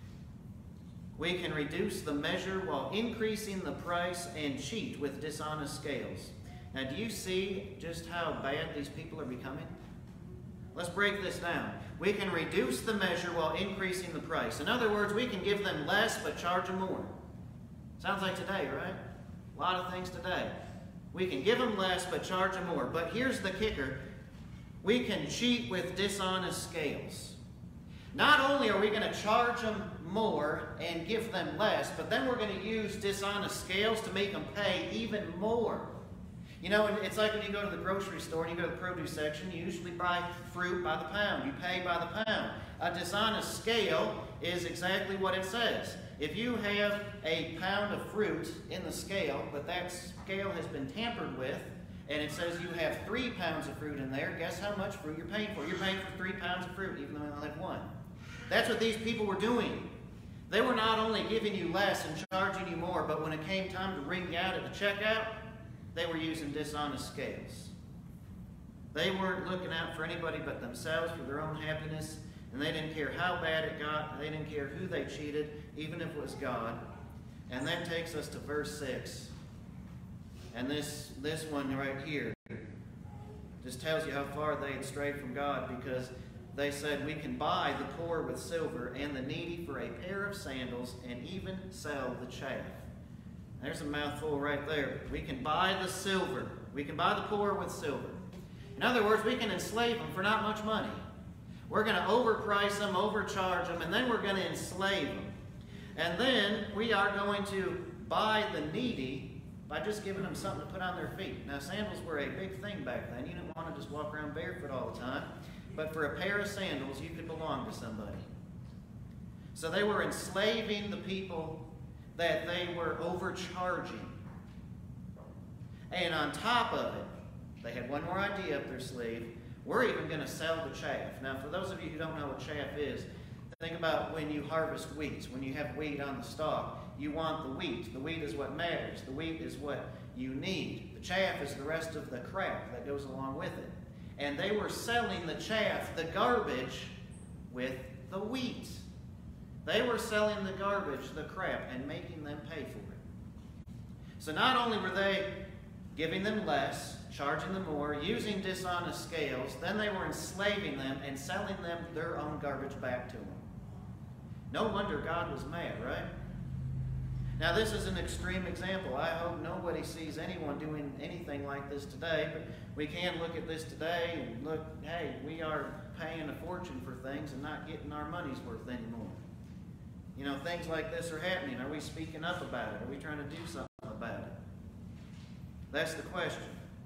We can reduce the measure while increasing the price and cheat with dishonest scales. Now, do you see just how bad these people are becoming? Let's break this down. We can reduce the measure while increasing the price. In other words, we can give them less but charge them more. Sounds like today, right? A lot of things today. We can give them less but charge them more. But here's the kicker. We can cheat with dishonest scales. Not only are we going to charge them more and give them less, but then we're going to use dishonest scales to make them pay even more. You know, it's like when you go to the grocery store and you go to the produce section, you usually buy fruit by the pound. You pay by the pound. A dishonest scale is exactly what it says. If you have a pound of fruit in the scale, but that scale has been tampered with, and it says you have 3 pounds of fruit in there, guess how much fruit you're paying for? You're paying for 3 pounds of fruit, even though you only have 1. That's what these people were doing. They were not only giving you less and charging you more, but when it came time to ring you out at the checkout, they were using dishonest scales. They weren't looking out for anybody but themselves, for their own happiness, and they didn't care how bad it got. They didn't care who they cheated, even if it was God. And that takes us to verse 6. And this one right here just tells you how far they had strayed from God, because they said, we can buy the poor with silver and the needy for a pair of sandals and even sell the chaff. There's a mouthful right there. We can buy the silver. We can buy the poor with silver. In other words, we can enslave them for not much money. We're going to overprice them, overcharge them, and then we're going to enslave them. And then we are going to buy the needy by just giving them something to put on their feet. Now, sandals were a big thing back then. You didn't want to just walk around barefoot all the time. But for a pair of sandals, you could belong to somebody. So they were enslaving the people that they were overcharging. And on top of it, they had one more idea up their sleeve. We're even going to sell the chaff. Now, for those of you who don't know what chaff is, think about when you harvest wheat. When you have wheat on the stalk, you want the wheat. The wheat is what matters. The wheat is what you need. The chaff is the rest of the crap that goes along with it. And they were selling the chaff, the garbage, with the wheat. They were selling the garbage, the crap, and making them pay for it. So not only were they giving them less, charging them more, using dishonest scales, then they were enslaving them and selling them their own garbage back to them. No wonder God was mad, right? Now, this is an extreme example. I hope nobody sees anyone doing anything like this today, but we can look at this today and look, hey, we are paying a fortune for things and not getting our money's worth anymore. You know, things like this are happening. Are we speaking up about it? Are we trying to do something about it? That's the question.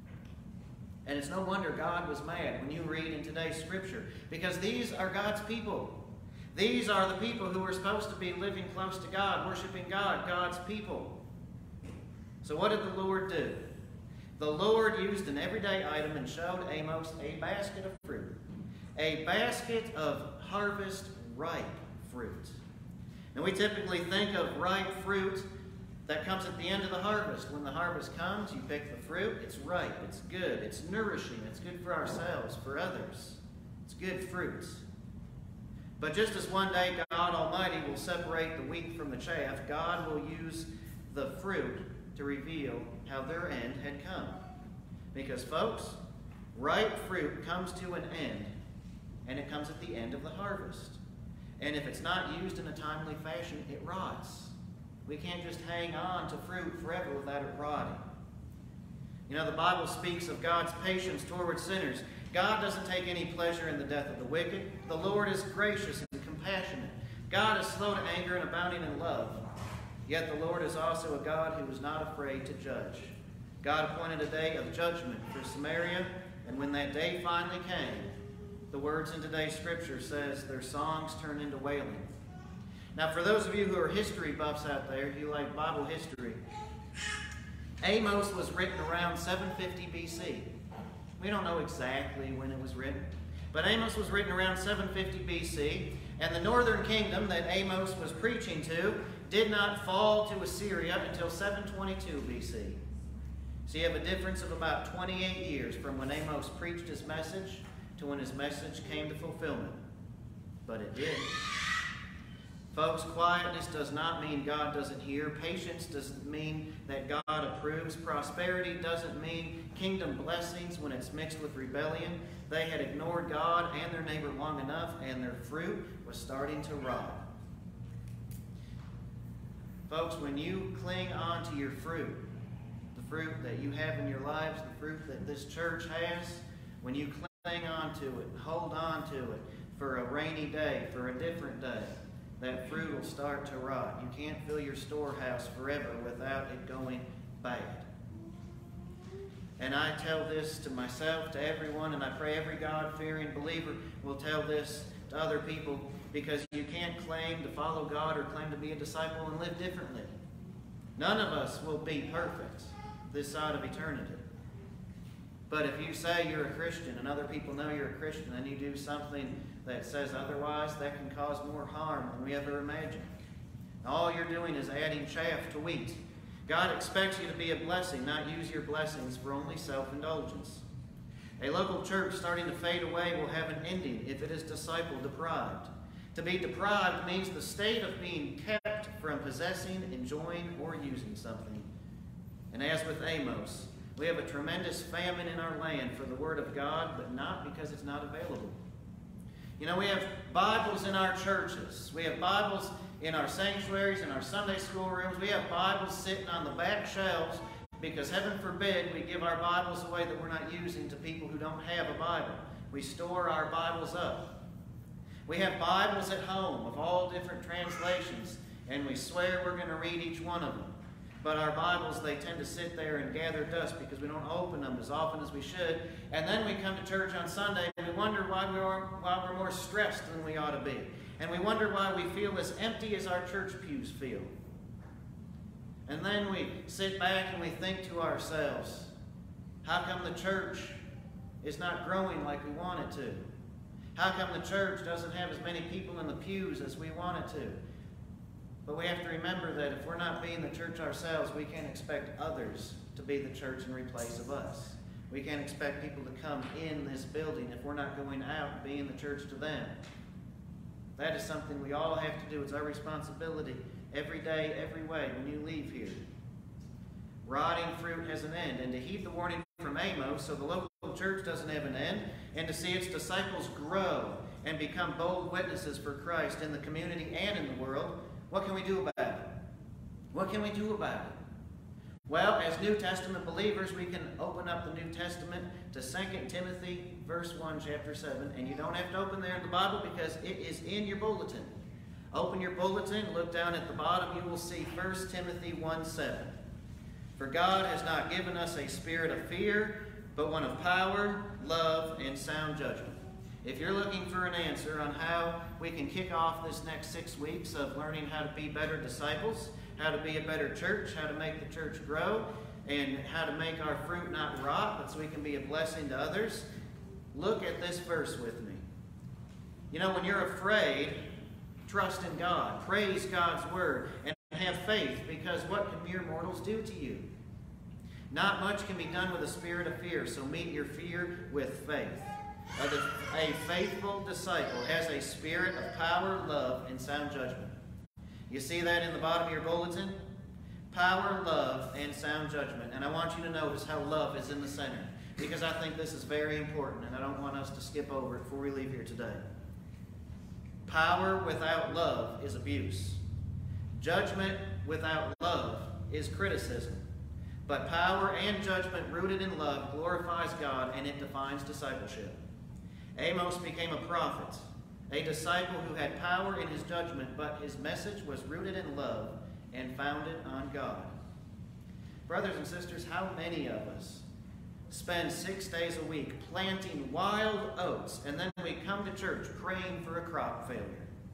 And it's no wonder God was mad when you read in today's scripture, because these are God's people. These are the people who are supposed to be living close to God, worshiping God, God's people. So what did the Lord do? The Lord used an everyday item and showed Amos a basket of fruit. A basket of harvest ripe fruit. And we typically think of ripe fruit that comes at the end of the harvest. When the harvest comes, you pick the fruit. It's ripe. It's good. It's nourishing. It's good for ourselves, for others. It's good fruit. But just as one day God Almighty will separate the wheat from the chaff, God will use the fruit to reveal how their end had come. Because, folks, ripe fruit comes to an end, and it comes at the end of the harvest. And if it's not used in a timely fashion, it rots. We can't just hang on to fruit forever without it rotting. You know, the Bible speaks of God's patience toward sinners. God doesn't take any pleasure in the death of the wicked. The Lord is gracious and compassionate. God is slow to anger and abounding in love. Yet the Lord is also a God who is not afraid to judge. God appointed a day of judgment for Samaria, and when that day finally came, the words in today's scripture says their songs turned into wailing. Now, for those of you who are history buffs out there, who like Bible history, Amos was written around 750 BC. We don't know exactly when it was written, but Amos was written around 750 BC, and the northern kingdom that Amos was preaching to did not fall to Assyria until 722 BC. So you have a difference of about 28 years from when Amos preached his message to when his message came to fulfillment. But it did. Folks, quietness does not mean God doesn't hear. Patience doesn't mean that God approves. Prosperity doesn't mean kingdom blessings when it's mixed with rebellion. They had ignored God and their neighbor long enough, and their fruit was starting to rot. Folks, when you cling on to your fruit, the fruit that you have in your lives, the fruit that this church has, when you cling on to it, hold on to it for a rainy day, for a different day, that fruit will start to rot. You can't fill your storehouse forever without it going bad. And I tell this to myself, to everyone, and I pray every God-fearing believer will tell this to other people, because you can't claim to follow God or claim to be a disciple and live differently. None of us will be perfect this side of eternity. But if you say you're a Christian and other people know you're a Christian and you do something that says otherwise, that can cause more harm than we ever imagined. All you're doing is adding chaff to wheat. God expects you to be a blessing, not use your blessings for only self-indulgence. A local church starting to fade away will have an ending if it is disciple deprived. To be deprived means the state of being kept from possessing, enjoying, or using something. And as with Amos, we have a tremendous famine in our land for the Word of God, but not because it's not available. You know, we have Bibles in our churches. We have Bibles in our sanctuaries, in our Sunday school rooms. We have Bibles sitting on the back shelves because, heaven forbid, we give our Bibles away that we're not using to people who don't have a Bible. We store our Bibles up. We have Bibles at home of all different translations, and we swear we're going to read each one of them. But our Bibles, they tend to sit there and gather dust because we don't open them as often as we should. And then we come to church on Sunday and we wonder why we're more stressed than we ought to be. And we wonder why we feel as empty as our church pews feel. And then we sit back and we think to ourselves, how come the church is not growing like we want it to? How come the church doesn't have as many people in the pews as we want it to? But we have to remember that if we're not being the church ourselves, we can't expect others to be the church in place of us. We can't expect people to come in this building if we're not going out and being the church to them. That is something we all have to do. It's our responsibility every day, every way when you leave here. Rotting fruit has an end. And to heed the warning from Amos so the local church doesn't have an end, and to see its disciples grow and become bold witnesses for Christ in the community and in the world, what can we do about it? What can we do about it? Well, as New Testament believers, we can open up the New Testament to 2 Timothy verse 1, chapter 7. And you don't have to open there in the Bible because it is in your bulletin. Open your bulletin, look down at the bottom, you will see 1 Timothy 1:7. For God has not given us a spirit of fear, but one of power, love, and sound judgment. If you're looking for an answer on how we can kick off this next 6 weeks of learning how to be better disciples, how to be a better church, how to make the church grow, and how to make our fruit not rot, but so we can be a blessing to others, look at this verse with me. You know, when you're afraid, trust in God, praise God's word, and have faith, because what can mere mortals do to you? Not much can be done with a spirit of fear, so meet your fear with faith. A faithful disciple has a spirit of power, love, and sound judgment. You see that in the bottom of your bulletin? Power, love, and sound judgment. And I want you to notice how love is in the center, because I think this is very important, and I don't want us to skip over it before we leave here today. Power without love is abuse. Judgment without love is criticism. But power and judgment rooted in love glorifies God, and it defines discipleship. Amos became a prophet, a disciple who had power in his judgment, but his message was rooted in love and founded on God. Brothers and sisters, how many of us spend 6 days a week planting wild oats, and then we come to church praying for a crop failure?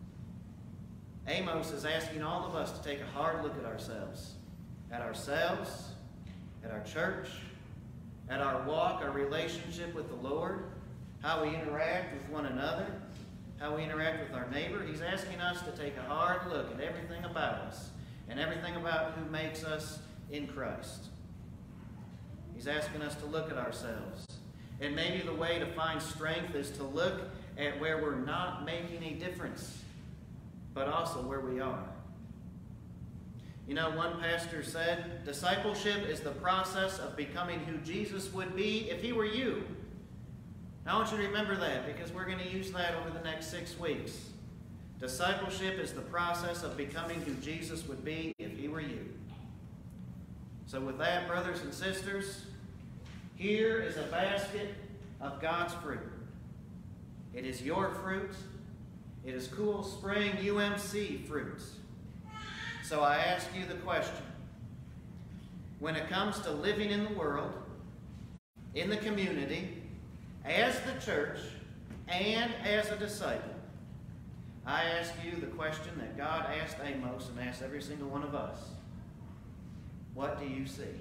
Amos is asking all of us to take a hard look at ourselves, at our church, at our walk, our relationship with the Lord, how we interact with one another, how we interact with our neighbor. He's asking us to take a hard look at everything about us and everything about who makes us in Christ. He's asking us to look at ourselves. And maybe the way to find strength is to look at where we're not making a difference, but also where we are. You know, one pastor said, discipleship is the process of becoming who Jesus would be if he were you. Now, I want you to remember that, because we're going to use that over the next 6 weeks. Discipleship is the process of becoming who Jesus would be if he were you. So with that, brothers and sisters, here is a basket of God's fruit. It is your fruit. It is Cool Spring UMC fruit. So I ask you the question, when it comes to living in the world, in the community, as the church, and as a disciple, I ask you the question that God asked Amos and asked every single one of us. What do you see?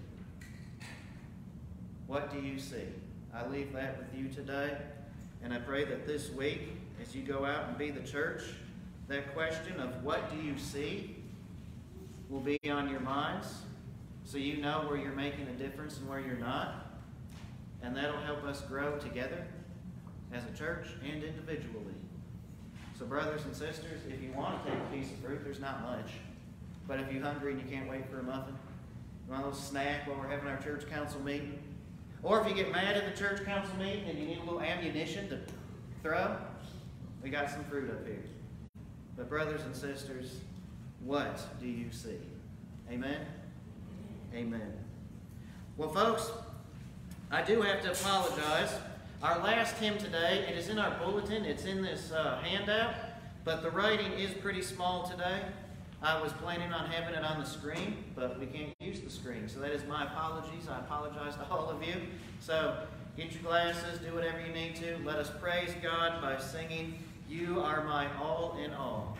What do you see? I leave that with you today, and I pray that this week, as you go out and be the church, that question of what do you see will be on your minds, so you know where you're making a difference and where you're not. And that'll help us grow together as a church and individually. So brothers and sisters, if you want to take a piece of fruit, there's not much. But if you're hungry and you can't wait for a muffin, you want a little snack while we're having our church council meeting, or if you get mad at the church council meeting and you need a little ammunition to throw, we got some fruit up here. But brothers and sisters, what do you see? Amen? Amen. Well, folks, I do have to apologize. Our last hymn today, it is in our bulletin. It's in this handout, but the writing is pretty small today. I was planning on having it on the screen, but we can't use the screen, so that is my apologies. I apologize to all of you. So get your glasses, do whatever you need to. Let us praise God by singing You are my all in all.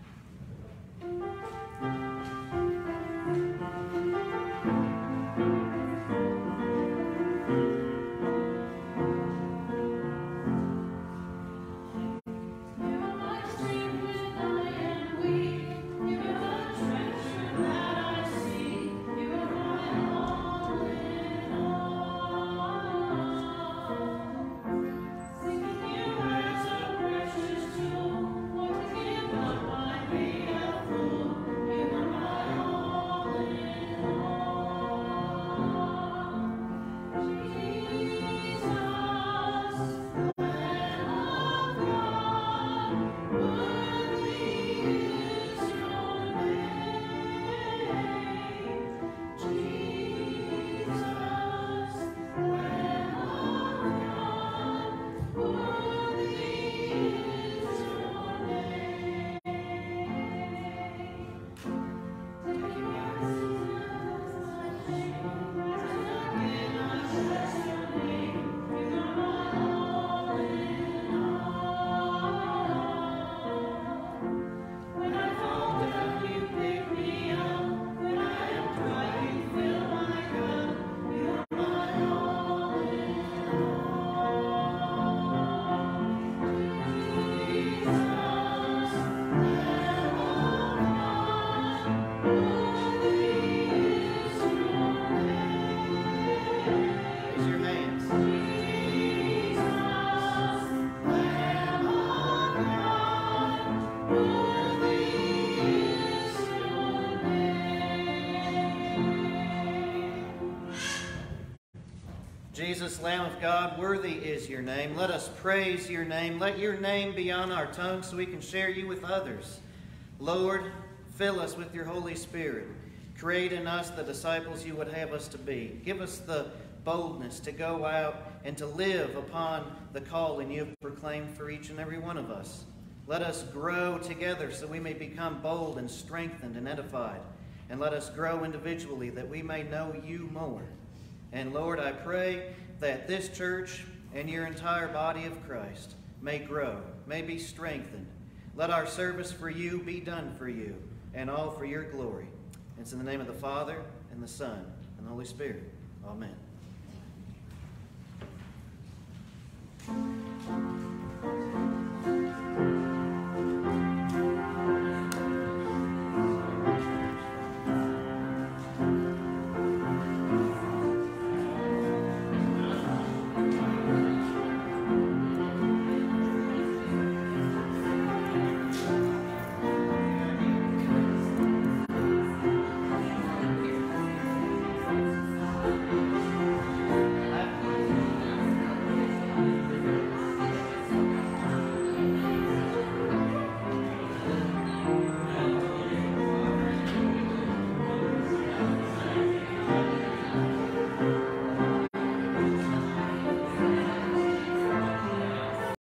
Jesus, Lamb of God, worthy is your name. Let us praise your name. Let your name be on our tongue so we can share you with others. Lord, fill us with your Holy Spirit. Create in us the disciples you would have us to be. Give us the boldness to go out and to live upon the calling you have proclaimed for each and every one of us. Let us grow together so we may become bold and strengthened and edified. And let us grow individually that we may know you more. And Lord, I pray that this church and your entire body of Christ may grow, may be strengthened. Let our service for you be done for you, and all for your glory. It's in the name of the Father, and the Son, and the Holy Spirit. Amen.